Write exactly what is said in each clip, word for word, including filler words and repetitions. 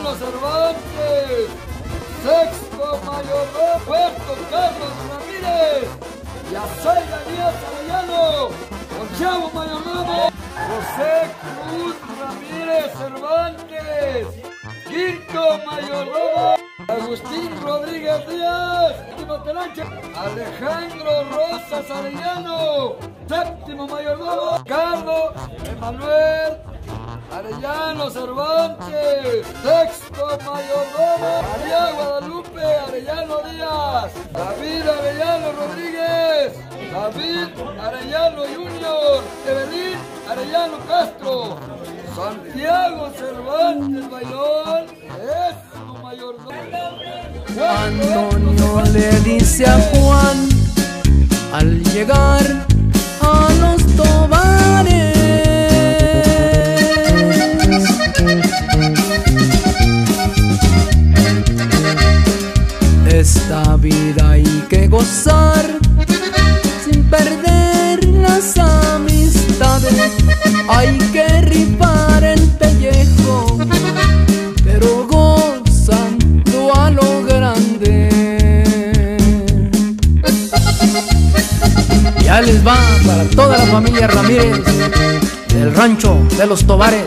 Arellano Cervantes. Sexto mayordomo Puerto Carlos Ramírez. Y a Zayda Díaz Arellano. Onceavo mayordomo José Cruz Ramírez Cervantes. Quinto mayordomo Agustín Rodríguez Díaz. Séptimo telanche Alejandro Rosas Arellano. Séptimo mayordomo Carlos Emanuel Arellano Cervantes. Sexto mayordomo María Guadalupe Arellano Díaz. David Arellano Rodríguez. David Arellano Junior. Evelyn Arellano Castro. Santiago Cervantes Bailón es su mayordomo. Antonio le dice a Juan al llegar a los Tobares: esta vida hay que gozar sin perder las amistades. Hay que rifar el pellejo, pero gozando a lo grande. Ya les va para toda la familia Ramírez del rancho de los Tobares.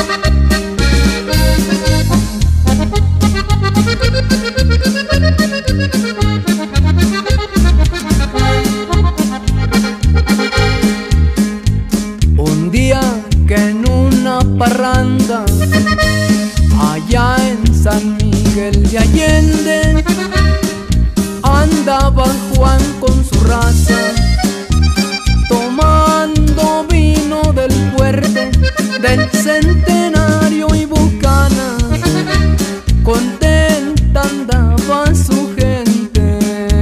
Un día que en una parranda allá en San Miguel de Allende andaba Juan con su raza tomando vino del fuerte, del Centenario y Bucanas. Contenta andaba su gente.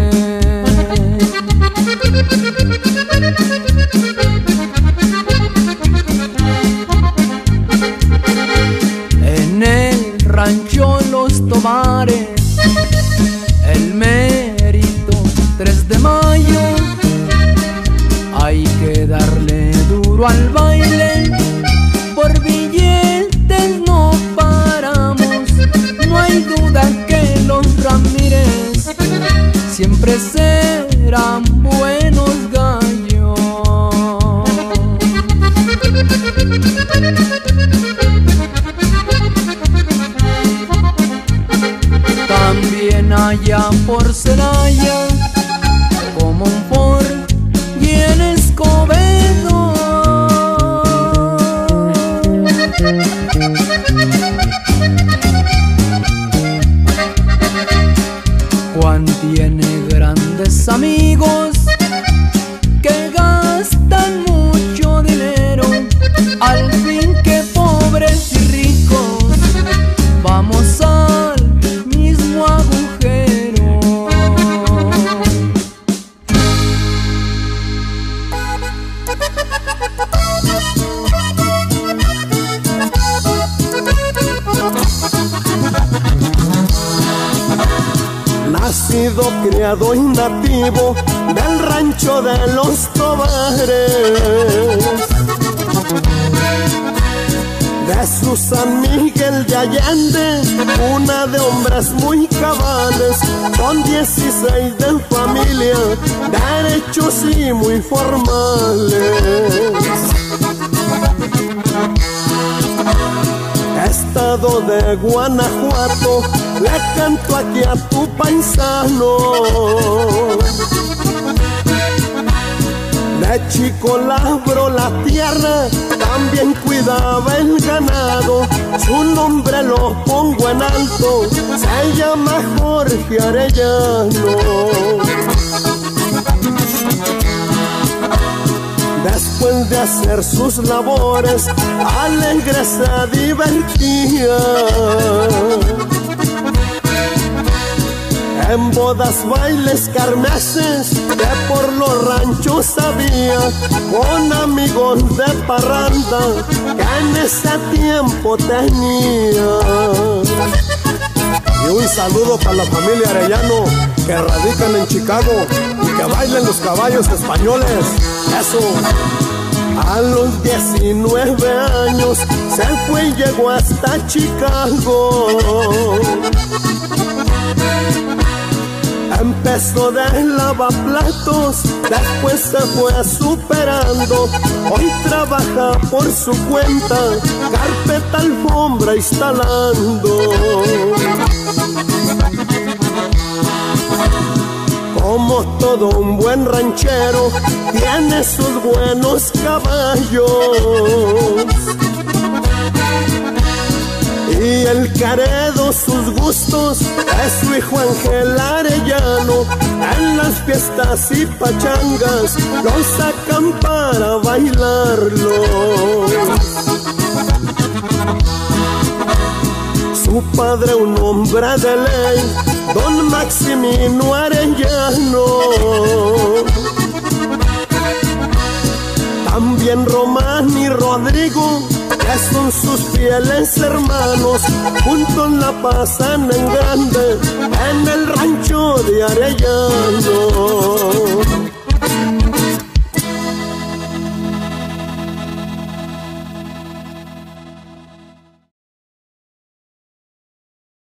En el rancho Los Tobares, el mérito tres de mayo, hay que darle duro al baile. Por billetes no paramos, no hay duda que los Ramírez siempre serán buenos gallos. También allá por Celaya, como un Ford y en Escobedo, Juan tiene grandes amigos que gastan mucho dinero. Al fin que pobres y ricos vamos al mismo agujero. Nacido, criado y nativo del rancho de los Tobares, de su San Miguel de Allende, una de hombres muy cabales, con dieciséis de familia, derechos y muy formales. Estado de Guanajuato, le canto aquí a tu paisano. De chico labró la tierra, también cuidaba el ganado. Su nombre lo pongo en alto, se llama Jorge Arellano. Después de hacer sus labores, alegre se divertía. En bodas, bailes, kermeses, que por los ranchos había, con amigos de parranda que en ese tiempo tenía. Y un saludo para la familia Arellano, que radican en Chicago y que bailen los caballos españoles. Eso. A los diecinueve años se fue y llegó hasta Chicago. Empezó de lavaplatos, después se fue superando. Hoy trabaja por su cuenta, carpeta, alfombra instalando. Como todo un buen ranchero, tiene sus buenos caballos. Y el Caredo sus gustos es su hijo Ángel Arellano. En las fiestas y pachangas los sacan para bailarlo. Su padre un hombre de ley, don Maximino Arellano. También Román y Rodrigo, que son sus fieles hermanos, juntos la pasan en grande en el rancho de Arellano.